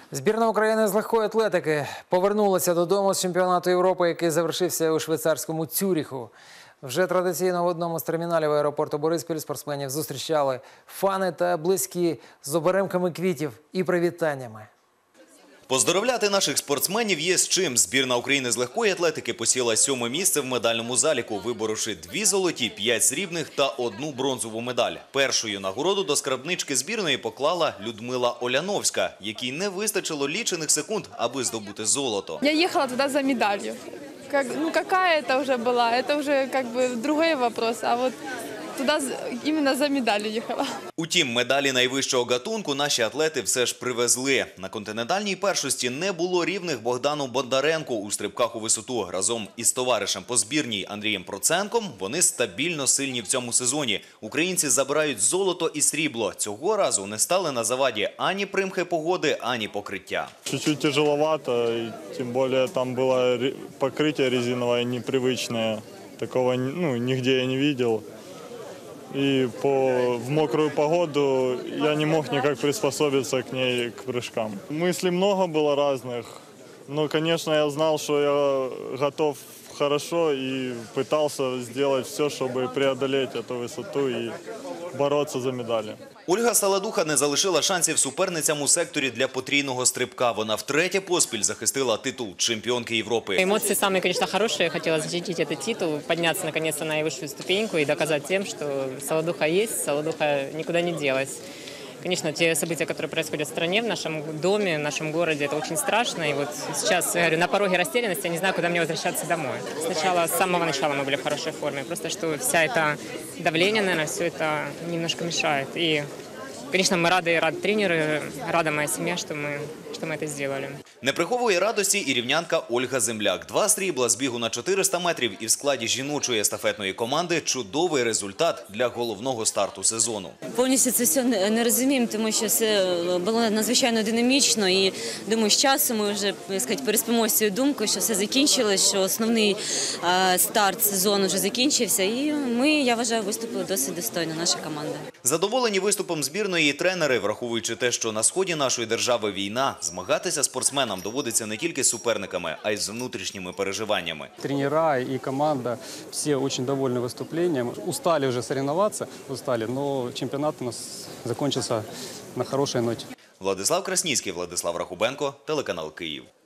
Збірна України з легкої атлетики повернулася додому з чемпіонату Європи, який завершився у швейцарському Цюріху. Вже традиційно в одному з терміналів аеропорту Бориспіль спортсменів зустрічали фани та близькі з оберемками квітів і привітаннями. Поздоровляти наших спортсменів є з чим. Збірна України з легкої атлетики посіла 7-е місце в медальному заліку, виборовши 2 золоті, 5 срібних та 1 бронзову медаль. Першою нагороду до скарбнички збірної поклала Людмила Оляновська, якій не вистачило лічених секунд, аби здобути золото. Я їхала туди за медаллю. Какая это уже была, это уже другой вопрос, а вот туда именно за медалью ехала. Утім, медалі найвищого гатунку наші атлети все ж привезли. На континентальній першості не було рівних Богдану Бондаренку у стрибках у висоту. Разом із товаришем по збірній Андрієм Проценком вони стабільно сильні в цьому сезоні. Українці забирають золото і срібло. Цього разу не стали на заваді ані примхи погоди, ані покриття. Чуть-чуть тяжеловато, и тем более там было покрытие резиновое непривычное. Такого нигде я не видел. И в мокрую погоду я не мог никак приспособиться к ней, к прыжкам. Мыслей много было разных, но, конечно, я знал, что я готов хорошо и пытался сделать все, чтобы преодолеть эту высоту и бороться за медали. Ольга Саладуха не залишила шансів суперницям у секторі для потрійного стрибка. Вона втретє поспіль захистила титул чемпіонки Європи. Эмоции самые, конечно, хорошие. Хотела защитить этот титул, подняться наконец-то на наивысшую ступеньку и доказать тем, что Саладуха есть, Саладуха никуда не делась. Конечно, те события, которые происходят в стране, в нашем доме, в нашем городе, это очень страшно. И вот сейчас, я говорю, на пороге растерянности, я не знаю, куда мне возвращаться домой. Сначала, с самого начала мы были в хорошей форме. Просто что вся это давление, наверное, все это немножко мешает. И, конечно, мы рады тренеры, рада моя семья, что мы это сделали. Не приховує радості і рівнянка Ольга Земляк. 2 срібла з бігу на 400 метрів і в складі жіночої естафетної команди – чудовий результат для головного старту сезону. Повністю це все не розуміємо, тому що все було надзвичайно динамічно і, думаю, з часом ми вже, переспимо з цією думкою, що все закінчилось, що основний старт сезону вже закінчився і ми, я вважаю, виступили досить достойно, наша команда. Задоволені виступом збірної і тренери, враховуючи те, що на сході нашої держави війна, змагатися спортсменам доводиться не тільки з суперниками, а й з внутрішніми переживаннями. Тренера и команда все очень довольны выступлением. Устали уже соревноваться, но чемпионат у нас закончился на хорошей ноте. Владислав Красніцький, Владислав Рахубенко, телеканал «Київ».